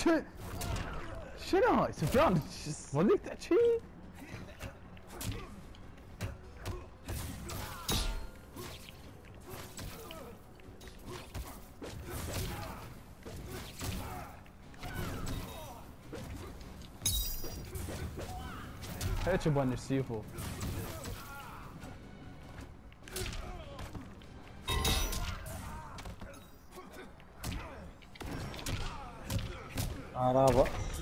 شنو سفيان صدق تحكي؟ هيك بونش سيفو. رابع